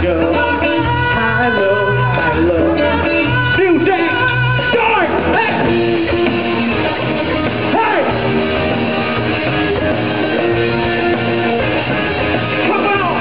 go. High, low, high, low. Music, start! Hey! Hey! Come on!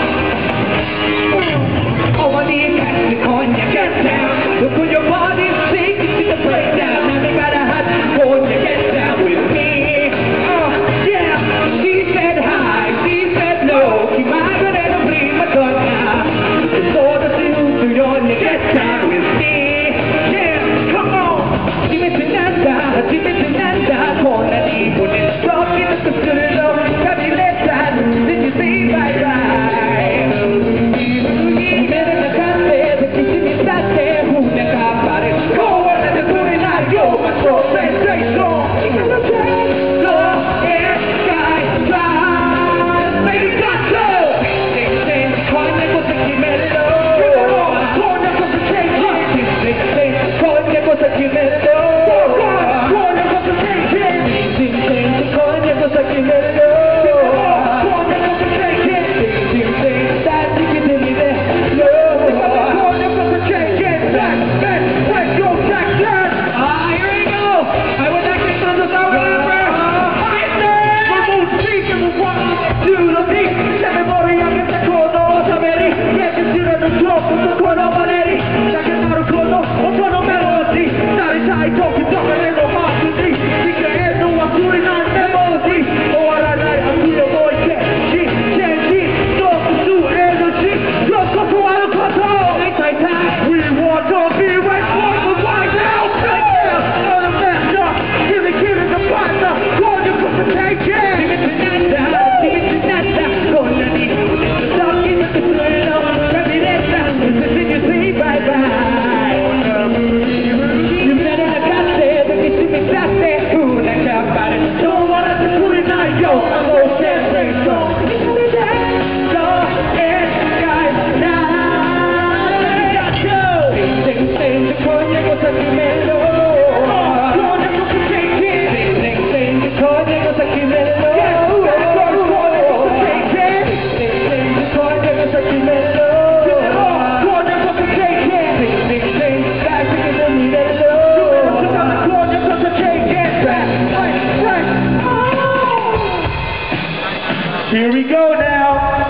Oh, I need California, get down. Look on your body, sing to the breakdown. Now they got a hot California, get down with me. Yeah, she said hi, she said no. She might have been a prima donna. Before the California, get down with me. Yeah, come on. Dimmi se nada, con la con il stop in the studio, camminetta, did you say bye bye? Mera la calle, perché se mi state, una campare, come da culinario, ma so sei so, here we go now.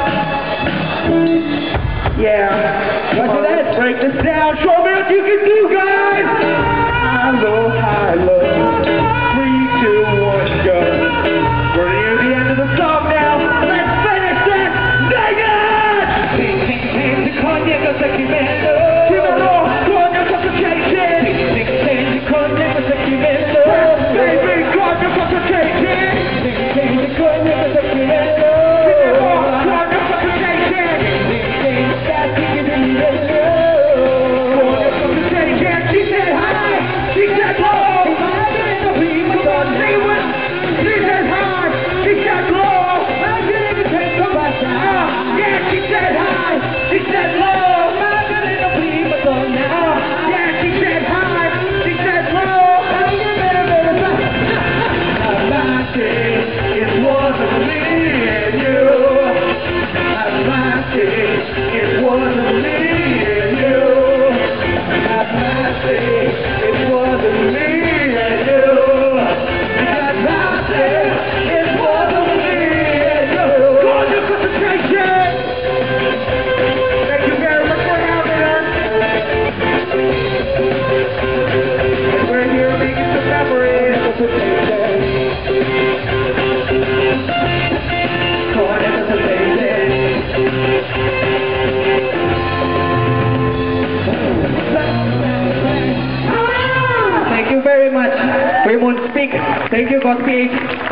Yeah. Watch that. Break this down. Show me what you can do, guys. High, low, high, low. 3, 2, 1, go. We're near the end of the song now. Let's finish this. Sing it! Sing, sing, sing, the cognac of the Kimendo. Kimendo, cognac of the Cajun. Sing, sing, sing, the cognac of the Kimendo. Baby, cognac of the Cajun. Sing, sing, the cognac of the Kimendo. Thank you very much. We Moonspeak. Thank you, Moonspeak.